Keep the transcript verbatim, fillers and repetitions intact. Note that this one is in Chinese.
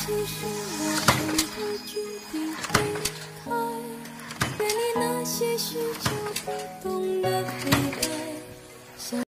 其实我很不惧地离开，愿你那些需求不